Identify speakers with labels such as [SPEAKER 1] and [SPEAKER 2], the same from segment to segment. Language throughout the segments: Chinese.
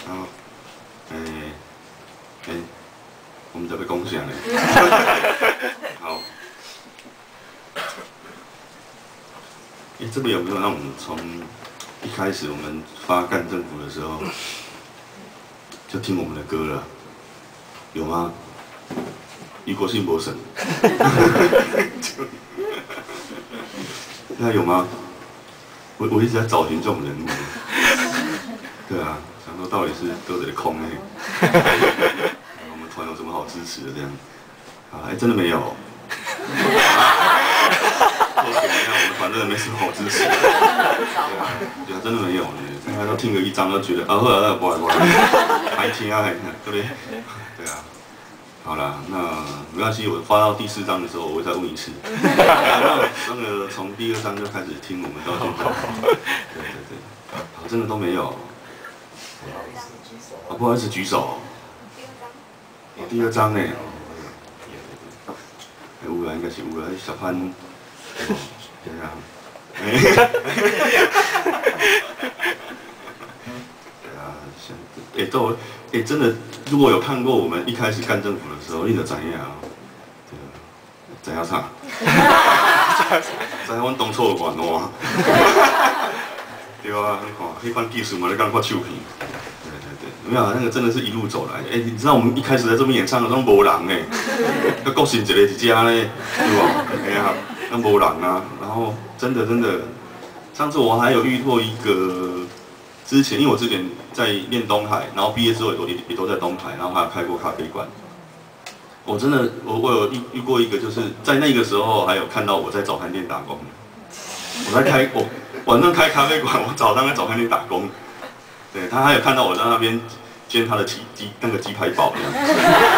[SPEAKER 1] 然后，我们这边讲啥呢？好，这边有没有让我们从一开始我们发干政府的时候就听我们的歌了？有吗？余国信博神，那有吗？我一直在找寻这种人物。对啊，想说到底是都在空呢？我们团有什么好支持的这样？啊，真的没有。我给你看，我们团真的没什么好支持的。对啊，真的没有呢。大家都听个一张都觉得后来不爱，还听啊，对不对？对啊。好啦，那没关系，我发到第4章的时候，我会再问一次。那个从第2章就开始听我们到现在。对，好，真的都没有。不好意思，举手。第2章呢？有啦，应该是有啦，小潘。对啊。对啊，真的，如果有看过我们一开始干政府的时候，你就知影啊，知影啥？知影阮当初的愿望。对啊，你看，迄款技术嘛，你敢发手片？对，没有，那个真的是一路走来。你知道我们一开始在这边演唱的都无人个国信一个一家呢，对吧？哎呀，那无人啊。然后真的，上次我还有遇过一个。之前，因为我之前在念东海，然后毕业之后也都在东海，然后还有开过咖啡馆。我真的，我有遇过一个，就是在那个时候还有看到我在早餐店打工。我晚上开咖啡馆，我早上在早餐店打工。对，他还有看到我在那边煎他的那个鸡排堡这样。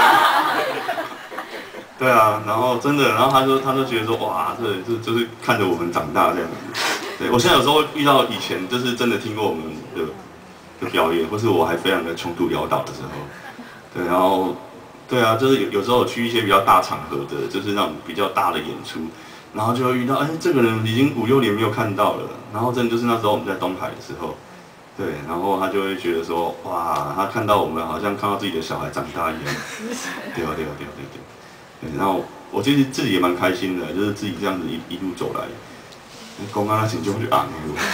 [SPEAKER 1] 对啊，然后真的，然后他就觉得说，哇，这就是看着我们长大这样子。对，我现在有时候遇到以前就是真的听过我们的表演，或是我还非常的穷途潦倒的时候，对，然后对啊，就是有时候去一些比较大场合的，就是那种比较大的演出，然后就会遇到，这个人已经5、6年没有看到了，然后真的就是那时候我们在东海的时候，对，然后他就会觉得说，哇，他看到我们好像看到自己的小孩长大一样，对，然后我其实自己也蛮开心的，就是自己这样子一路走来。公安那群就会昂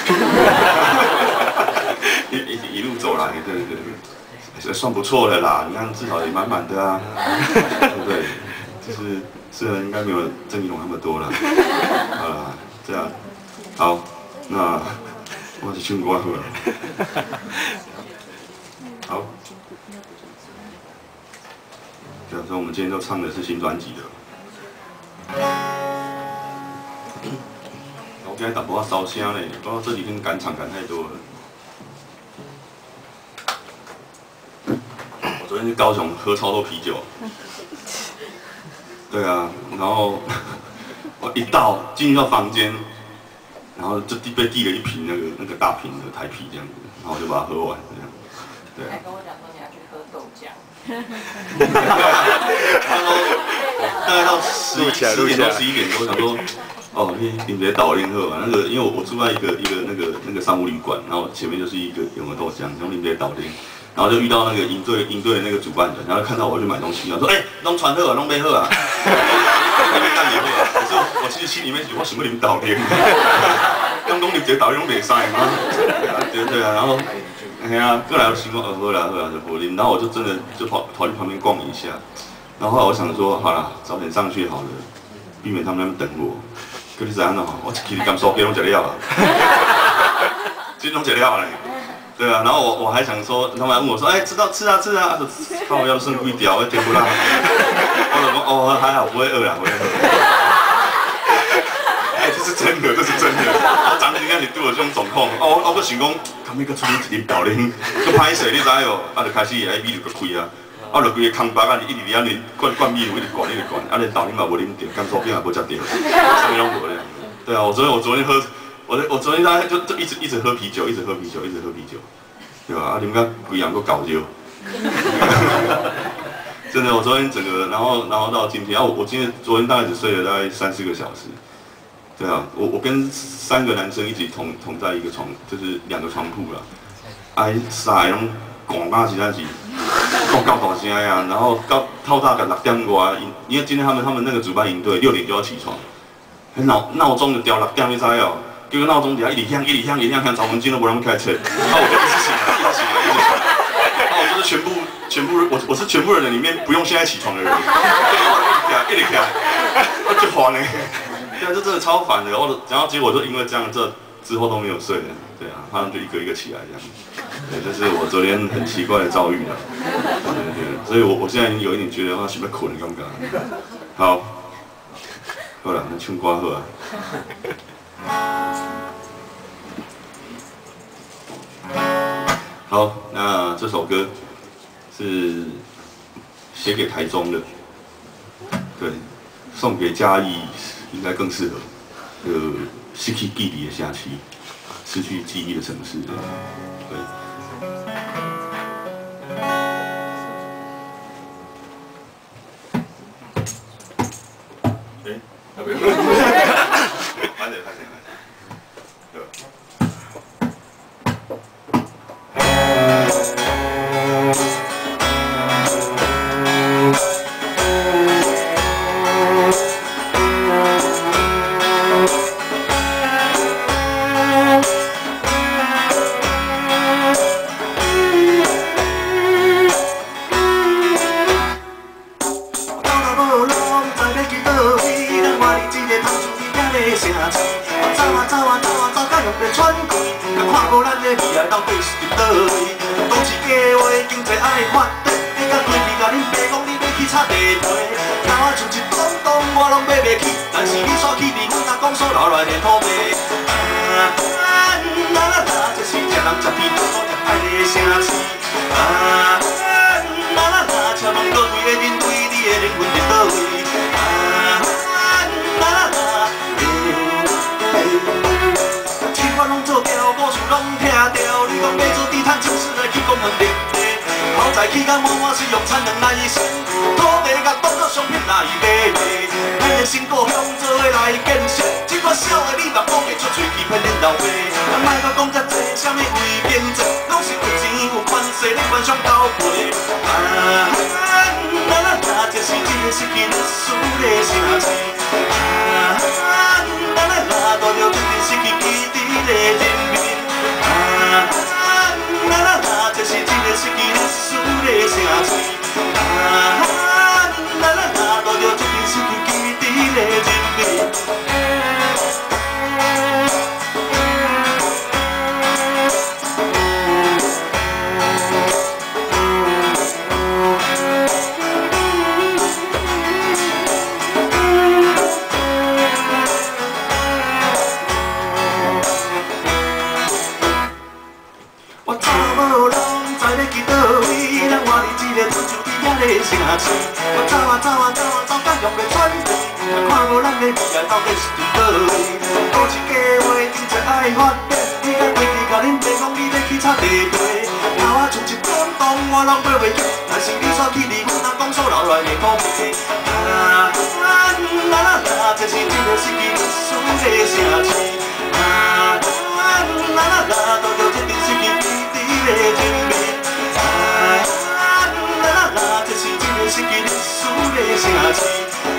[SPEAKER 1] 一路走来，对，算不错的啦。你看至少也满满的啊，对不对？就是虽然应该没有郑义龙那么多了，好啦，这样好，那我是唱歌好了，好。假如说我们今天都唱的是新专辑的。我今日淡薄仔烧声嘞，不知道这几天赶场赶太多了。我昨天去高雄喝超多啤酒。对啊，然后我一进到房间，然后就被递了一瓶那个大瓶的台啤这样子，然后我就把它喝完这样。对啊。还跟我讲说你要去喝豆浆。他说大概到10点多11点多，想说。你别倒零喝嘛，因为我住在一个那个商务旅馆，然后前面就是一个永和豆浆，然后你别倒零，然后就遇到那个营队的那个主办人，然后看到我去买东西，然后说弄传喝啊，弄杯喝啊，那边干你喝啊，可是我其实心里面想，我什么你们倒零，刚讲你直接倒零拢袂使嘛，对啊，然后过来我心讲喝啦就不啉，然后我就真的就跑去旁边逛一下，然后后来我想说，好啦，早点上去好了，避免他们那边等我。可是怎样呢？我其实甘酥鸡拢食了啊，其实拢食了嘞。对啊，然后我还想说，他们还问我说，吃啊，看我要剩几条，甜不辣。我就说还好，不会饿啦，不会饿。这是真的。我昨天是拄到这种状况，我想讲，后面佮出去一粒豆奶，佮歹势，你知哦？就开始米就佮开啊。就规个空包啊，一直伫安尼灌米，一直灌，连豆奶嘛无啉着，甘酥饼也无食着，啥物拢无咧。对啊，我昨天喝，我昨天大概就一直喝啤酒，对吧？啉到规样都搞焦。真的，我昨天整个，然后到今天，我昨天大概只睡了大概3、4个小时。对啊，我跟3个男生一起同在一个床，就是2个床铺啦。晒拢广啊实在是，讲到大声呀，然后到透早个6点外，因为今天他们那个主办营队6点就要起床，闹钟就调6点，你知哦？结果闹钟底下一直响，找门禁都不让开车，我就一直醒来，一直醒来，我就是全部我是全部人里面不用现在起床的人，一直起来，我就烦嘞，对啊，这真的超烦的，然后结果就因为这样，这之后都没有睡了，对啊，他们就一个一个起来这样。对，这是我昨天很奇怪的遭遇了。对，所以我现在有一点觉得我是要困，感觉。好，好了，那唱歌好啊。好，那这首歌是写给台中的，对，送给嘉义应该更适合。失去记忆的下期，失去记忆的城市，对。
[SPEAKER 2] 起甲满满是用产能来生，土地甲当作商品来卖卖。咱的新故乡做伙来建设，这款小的你嘛讲会出嘴欺骗恁老爸。咱莫阁讲遮济，啥物为民做，拢是有钱有权势，你幻想交配。这是一个失去历史的城市。多着一个失去基地的人民。这是一个失去历史的城市。多着一个失去基地的人民。我走啊走啊走啊走，甲用袂喘气，看无咱的未来到底是伫倒位。古一家话，真侪爱发展，你甲规矩甲恁爸讲，你要去插地皮。头仔厝一栋栋，我拢买袂起，但是你煞去离婚，人讲所留来的土地。这是一个失去历史的城市。多着一定失去基地的人民。这是一个失去历史的城市。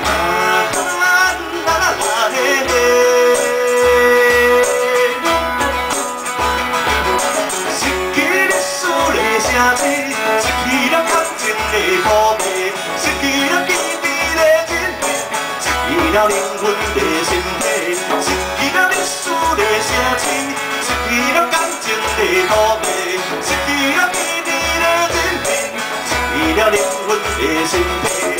[SPEAKER 2] 失去历史的城市，失去了感情的土地，失去了基地的人民，失去了灵魂的身体，失去了历史的城市，失去了感情的土地，失去了基地的人民，失去了灵魂的身体。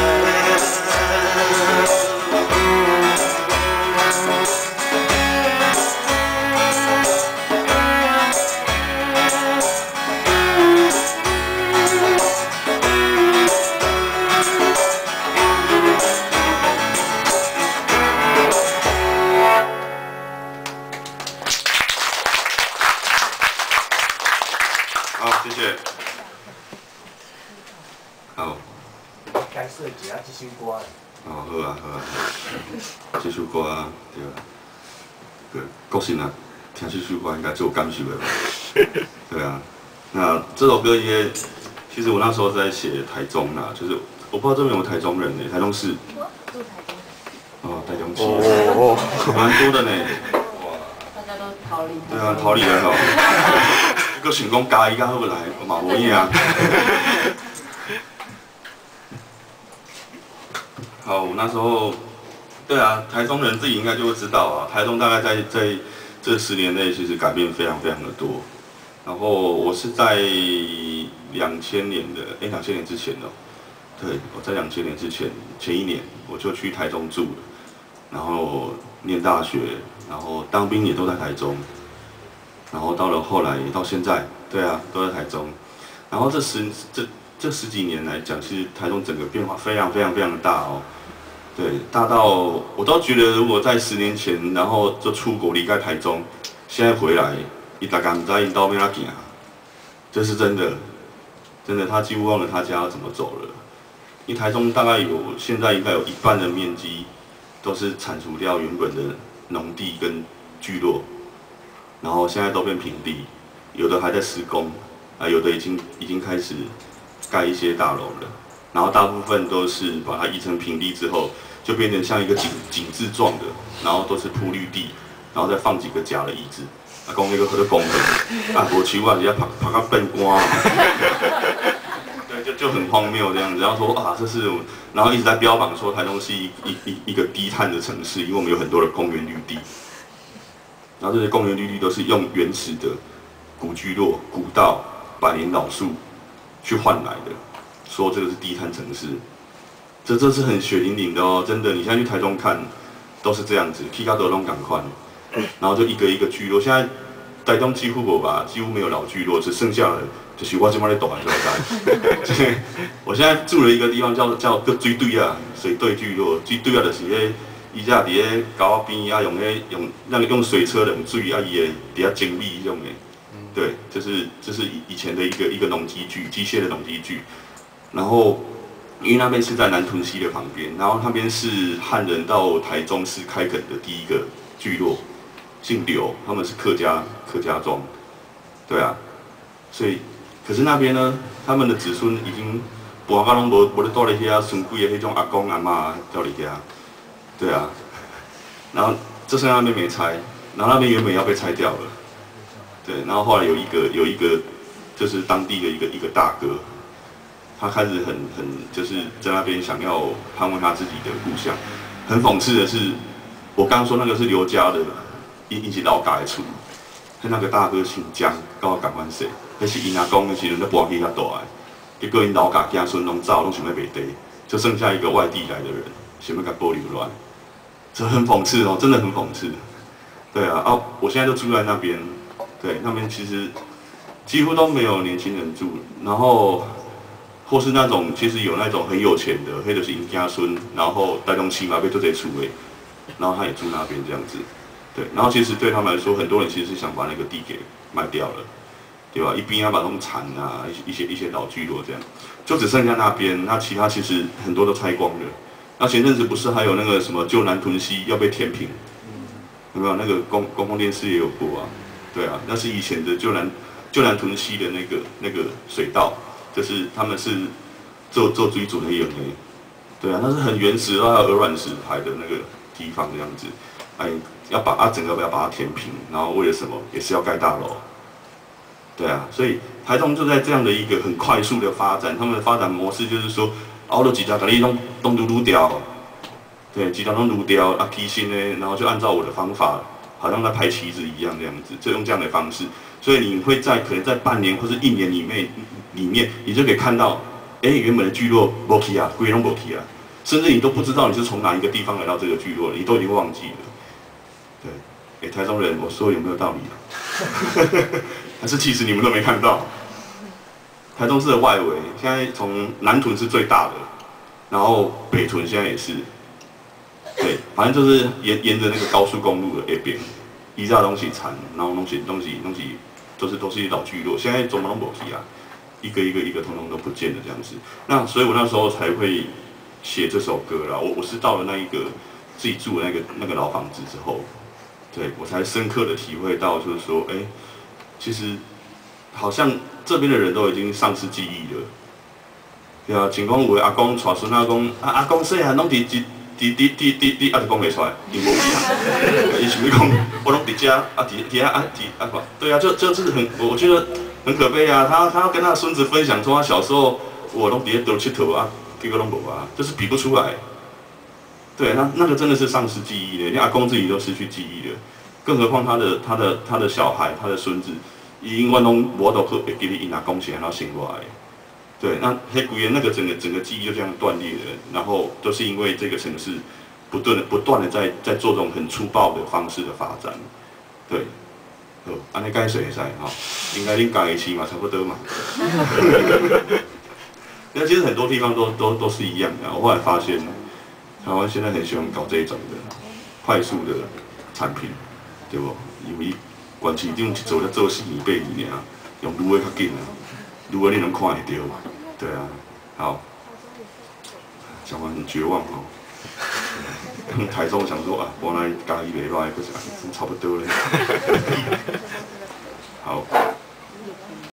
[SPEAKER 1] 好，谢谢。好。
[SPEAKER 3] 该设计啊，这首歌。
[SPEAKER 1] 哦，好啊，好啊。这首歌啊，对，国信啊，听这首歌应该最有感受的吧？对啊， 那这首歌也，其实我那时候在写台中啦，就是我不知道这边有没有台中人呢，台中市。
[SPEAKER 4] 住台中。
[SPEAKER 1] 哦，台中市。哦，蛮多的呢。哇。
[SPEAKER 4] 大家都逃离。
[SPEAKER 1] 对啊，逃离了吼。个想讲加一加好来，嘛无影啊。好，我那时候，对啊，台中人自己应该就会知道啊。台中大概在这10年内，其实改变非常非常的多。然后我是在2000年的，2000年之前哦，对，我在2000年之前前1年我就去台中住了，然后念大学，然后当兵也都在台中，然后到了后来到现在，对啊，都在台中。然后这十几年来讲，其实台中整个变化非常非常非常的大哦。对，大到我都觉得，如果在10年前，然后就出国离开台中，现在回来，伊大家唔知因到边仔行，这是真的，真的，他几乎忘了他家要怎么走了。因为台中大概现在应该有1半的面积都是铲除掉原本的农地跟聚落，然后现在都变平地，有的还在施工，啊，有的已经开始盖一些大楼了。然后大部分都是把它移成平地之后，就变成像一个井字状的，然后都是铺绿地，然后再放几个假的椅子，啊，讲那个叫做公园，啊，无树啊，人家拍到变光，对，就很荒谬这样子。然后说啊，这是，然后一直在标榜说台中是一个低碳的城市，因为我们有很多的公园绿地，然后这些公园绿地都是用原始的古聚落、古道、百年老树去换来的。说这个是低碳城市，这是很血淋淋的哦，真的。你现在去台中看，都是这样子，去到都拢赶快，然后就一个一个聚落。现在台中几乎没有老聚落，只剩下了就是我这边在大汉所在。我现在住了一个地方叫水堆啊，水堆聚落，水堆啊就是伊只伫咧沟仔边啊，用水车冷水啊，伊伫遐整理用的。对，这是以前的一个农机具，机械的农机具。然后，因为那边是在南屯溪的旁边，然后那边是汉人到台中市开垦的第一个聚落，姓刘，他们是客家庄，对啊，所以，可是那边呢，他们的子孙已经搬到拢无咧住咧遐，孙辈的迄种阿公阿嬷住咧遐，对啊，然后就剩那边没拆，然后那边原本要被拆掉了，对，然后后来有一个就是当地的一个大哥。他开始很就是在那边想要捍卫他自己的故乡。很讽刺的是，我刚刚说那个是刘家的，一起老家的厝，那个大哥姓江，跟我同款姓，那是因阿公的时阵咧搬去遐大个，结果因老家子孙拢走，拢想要卖地，就剩下一个外地来的人，想要甲保留落来，这很讽刺哦，真的很讽刺。对啊，我现在就住在那边，对，那边其实几乎都没有年轻人住，然后。或是那种其实有那种很有钱的，迄就是因家孙，然后台中市嘛被做这厝的，然后他也住那边这样子，对，然后其实对他们来说，很多人其实是想把那个地给卖掉了，对吧？一边把那种产啊，一些老聚落这样，就只剩下那边，那其他其实很多都拆光了。那前阵子不是还有那个什么旧南屯溪要被填平，有没有？那个公共电视也有播啊，对啊，那是以前的旧南屯溪的那个水道。就是他们是做水准的用的，对啊，那是很原始，还有鹅卵石排的那个地方这样子，哎，整个要把它填平，然后为了什么？也是要盖大楼，对啊，所以台中就在这样的一个很快速的发展，他们的发展模式就是说，熬了几条，把你都撸掉，对，几条都撸掉啊，提薪呢，然后就按照我的方法，好像在排旗子一样这样子，就用这样的方式，所以你会可能在半年或是1年里面，你就可以看到，原本的聚落没去啊，规拢没去啊，甚至你都不知道你是从哪一个地方来到这个聚落，你都已经忘记了。对，台中人，我说有没有道理啊？还是其实你们都没看到？台中市的外围，现在从南屯是最大的，然后北屯现在也是，对，反正就是沿着那个高速公路的那边，依照东西产，然后东西都是老聚落，现在怎么都没去啊？一个通通都不见了这样子，那所以我那时候才会写这首歌啦。我是到了那一个自己住的那个老房子之后，对我才深刻的体会到，就是说，其实好像这边的人都已经丧失记忆了。对啊，像讲有的阿公带孙仔讲，阿公细汉拢伫啊就讲袂出来，因无记啊。伊想要讲，我拢伫遮对啊，就是很，我觉得很可悲啊。他要跟他的孙子分享说，他小时候我拢伫咧倒佚佗啊，结果拢无啊，就是比不出来。对，那个真的是丧失记忆的，连阿公自己都失去记忆了，更何况他的小孩，他的孙子，因为拢无都会记得因阿公是安怎醒过来。对，那黑古岩那个整个记忆就这样断裂了，然后都是因为这个城市不断的在做这种很粗暴的方式的发展。对，安尼解释会使哈，应该恁家己市嘛差不多嘛。那其实很多地方都是一样的。我后来发现，台湾现在很喜欢搞这一种的快速的产品，对不？因为县市长一做4年8年啊，用愈的较紧啊，愈的你能看会到。对啊，好，讲完很绝望哦。台中想说啊，原来嘉义袂歹，可是差不多咧。